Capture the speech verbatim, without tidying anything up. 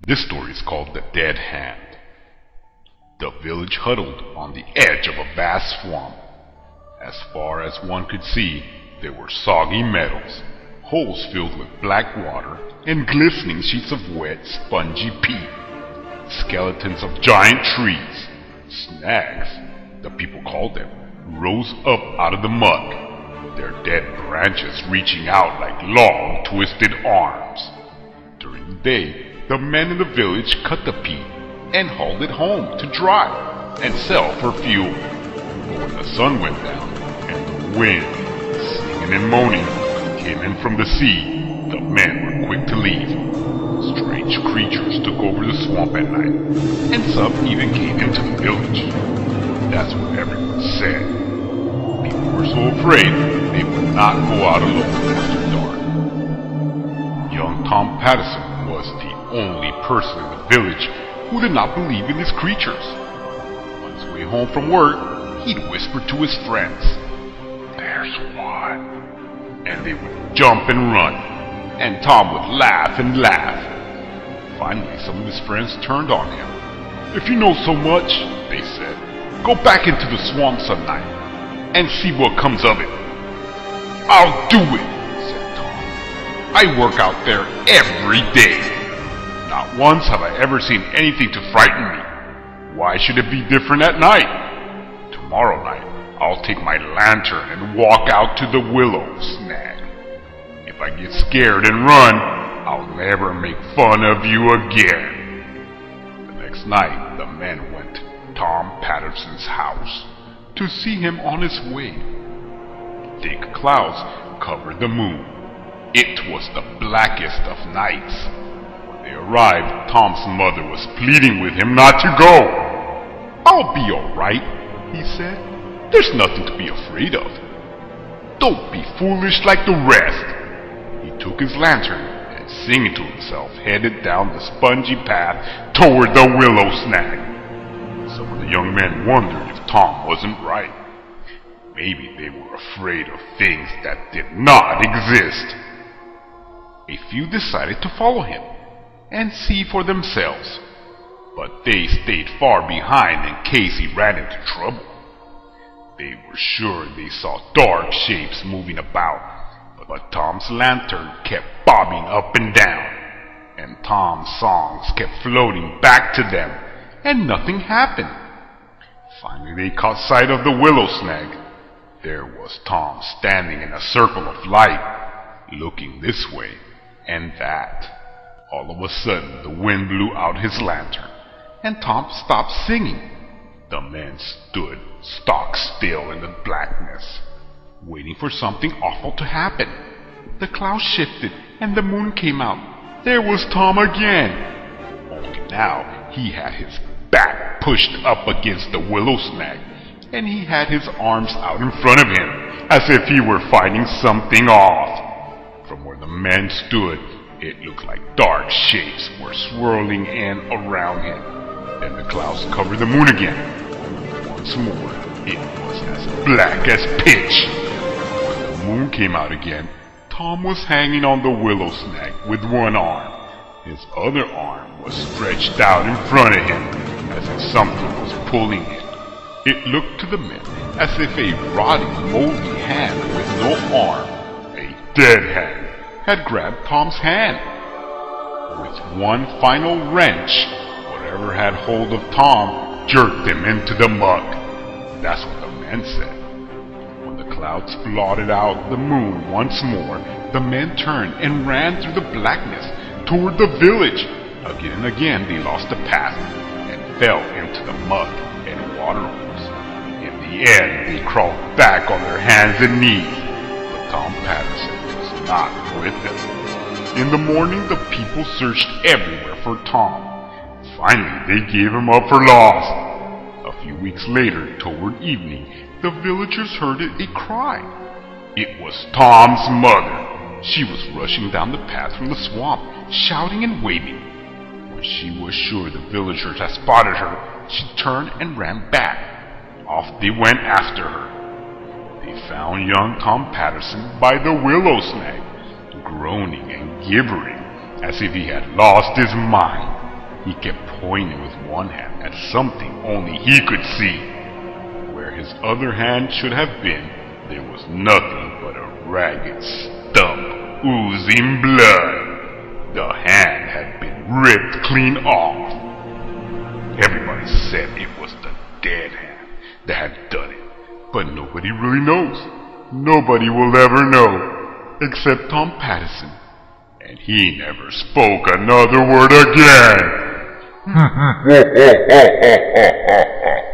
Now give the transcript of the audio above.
This story is called The Dead Hand. The village huddled on the edge of a vast swamp. As far as one could see, there were soggy meadows, holes filled with black water, and glistening sheets of wet, spongy peat. Skeletons of giant trees, snags, the people called them, rose up out of the muck, their dead branches reaching out like long, twisted arms. During the day, the men in the village cut the peat and hauled it home to dry and sell for fuel. But when the sun went down and the wind, singing and moaning, came in from the sea, the men were quick to leave. Strange creatures took over the swamp at night, and some even came into the village. That's what everyone said. People were so afraid they would not go out alone after dark. Young Tom Patterson was the only person in the village who did not believe in these creatures. On his way home from work, he'd whisper to his friends, "There's one," and they would jump and run, and Tom would laugh and laugh. Finally, some of his friends turned on him. "If you know so much," they said, "go back into the swamp some night and see what comes of it." "I'll do it," said Tom. "I work out there every day. Not once have I ever seen anything to frighten me. Why should it be different at night? Tomorrow night, I'll take my lantern and walk out to the willow snag. If I get scared and run, I'll never make fun of you again." The next night, the men went to Tom Patterson's house to see him on his way. Thick clouds covered the moon. It was the blackest of nights. When they arrived, Tom's mother was pleading with him not to go. "I'll be all right," he said. "There's nothing to be afraid of. Don't be foolish like the rest." He took his lantern and, singing to himself, headed down the spongy path toward the willow snag. Some of the young men wondered if Tom wasn't right. Maybe they were afraid of things that did not exist. A few decided to follow him and see for themselves, but they stayed far behind in case he ran into trouble. They were sure they saw dark shapes moving about, but Tom's lantern kept bobbing up and down, and Tom's songs kept floating back to them, and nothing happened. Finally they caught sight of the willow snag. There was Tom standing in a circle of light, looking this way and that. All of a sudden the wind blew out his lantern, and Tom stopped singing. The men stood stock still in the blackness, waiting for something awful to happen. The clouds shifted and the moon came out. There was Tom again. Only now he had his back pushed up against the willow snag, and he had his arms out in front of him, as if he were fighting something off. From where the men stood, it looked like dark shapes were swirling in around him. Then the clouds covered the moon again. Once more, it was as black as pitch. When the moon came out again, Tom was hanging on the willow snag with one arm. His other arm was stretched out in front of him, as if something was pulling it. It looked to the men as if a rotting, moldy hand with no arm, a dead hand, had grabbed Tom's hand. With one final wrench, whatever had hold of Tom jerked him into the muck. That's what the men said. When the clouds blotted out the moon once more, the men turned and ran through the blackness toward the village. Again and again they lost the path and fell into the mud and water holes. In the end they crawled back on their hands and knees, but Tom Patterson was not with them. In the morning the people searched everywhere for Tom. Finally they gave him up for lost. A few weeks later, toward evening, the villagers heard a cry. It was Tom's mother. She was rushing down the path from the swamp, shouting and waving. When she was sure the villagers had spotted her, she turned and ran back. Off they went after her. They found young Tom Patterson by the willow snag, groaning and gibbering as if he had lost his mind. He kept pointing with one hand at something only he could see. Where his other hand should have been, there was nothing but a ragged stump oozing blood. The hand had been ripped clean off. Everybody said it was the dead hand that had done it, but nobody really knows. Nobody will ever know, except Tom Pattison. And he never spoke another word again.